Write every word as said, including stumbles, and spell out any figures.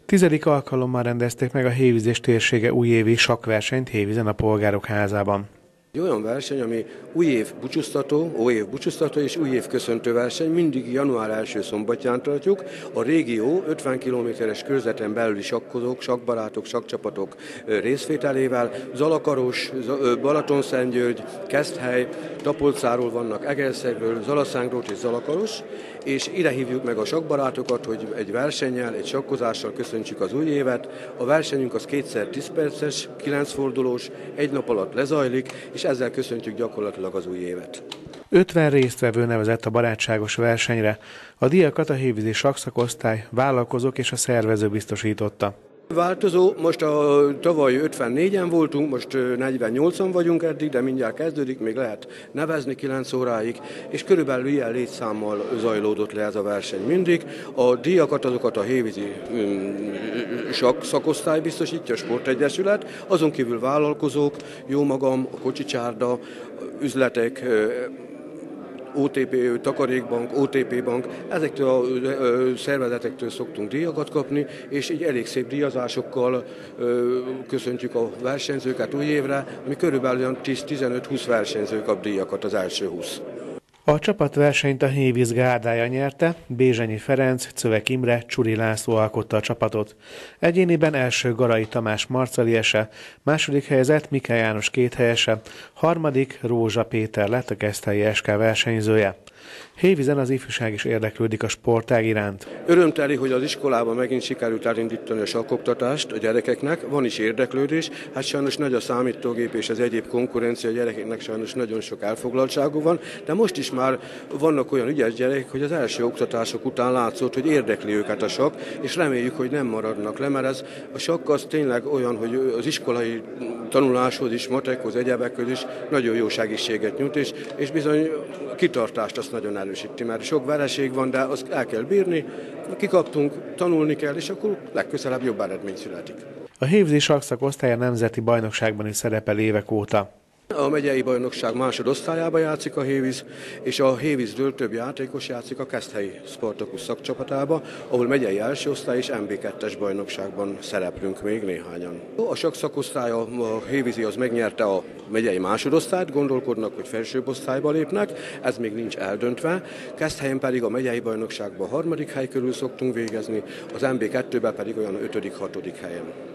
Tizedik alkalommal rendezték meg a Hévíz térsége újévi sakkversenyt Hévízen a Polgárok Házában. Egy olyan verseny, ami új év búcsúztató, új év búcsúztató és új év köszöntő verseny, mindig január első szombatján tartjuk. A régió ötven kilométeres körzeten belüli sakkozók, sakkbarátok, sakkcsapatok részvételével Zalakaros, Balatonszentgyörgy, Keszthely, Tapolcáról vannak, Egerszegről, Zalaszánról és Zalakaros, és ide hívjuk meg a sakkbarátokat, hogy egy versennyel, egy sakkozással köszöntsük az új évet. A versenyünk az kétszer tíz perces, kilenc fordulós, egy nap alatt lezajlik, és ezzel köszöntjük gyakorlatilag az új évet. ötven résztvevő nevezett a barátságos versenyre. A díjakat a hévízi sakkszakosztály, vállalkozók és a szervező biztosította. Változó, most a tavaly ötvennégyen voltunk, most negyvennyolcan vagyunk eddig, de mindjárt kezdődik, még lehet nevezni kilenc óráig, és körülbelül ilyen létszámmal zajlódott le ez a verseny mindig. A díjakat azokat a hévízi sakkszakosztály biztosítja, a sportegyesület, azon kívül vállalkozók, jó magam, a kocsicsárda, üzletek, o té pé, Takarékbank, o té pé Bank, ezektől a szervezetektől szoktunk díjakat kapni, és így elég szép díjazásokkal köszöntjük a versenyzőket új évre, ami körülbelül tíz-tizenöt-húsz versenyző kap díjakat, az első húsz. A csapatversenyt a Hévíz gárdája nyerte, Bézsenyi Ferenc, Czövek Imre, Csuri László alkotta a csapatot. Egyéniben első Garai Tamás marcaliese, második helyezett Mike János kéthelyese, harmadik Rózsa Péter lett a keszthelyi es ká versenyzője. Hévízen az ifjúság is érdeklődik a sportág iránt. Örömteli, hogy az iskolában megint sikerült elindítani a sakkoktatást a gyerekeknek, van is érdeklődés, hát sajnos nagy a számítógép és az egyéb konkurencia, a gyerekeknek sajnos nagyon sok elfoglaltságú van, de most is már vannak olyan ügyes gyerekek, hogy az első oktatások után látszott, hogy érdekli őket a sakk, és reméljük, hogy nem maradnak le, mert ez, a sakk az tényleg olyan, hogy az iskolai tanuláshoz is, matekhoz, egyebekhez is nagyon jó segítséget nyújt, és, és bizony kitartást azt nagyon erősíti, mert sok vereség van, de azt el kell bírni, kikaptunk, tanulni kell, és akkor legközelebb jobb eredmény születik. A hévízi sakkszakosztály a nemzeti bajnokságban is szerepel évek óta. A megyei bajnokság másodosztályában játszik a Hévíz, és a Hévízről több játékos játszik a Keszthelyi Spartacus szakcsapatába, ahol megyei első osztály és em bé kettes bajnokságban szereplünk még néhányan. A sakkszakosztály, a hévízi az megnyerte a megyei másodosztályt, gondolkodnak, hogy felsőbb osztályba lépnek, ez még nincs eldöntve. Keszthelyen pedig a megyei bajnokságban harmadik hely körül szoktunk végezni, az em bé kettőben pedig olyan ötödik-hatodik helyen.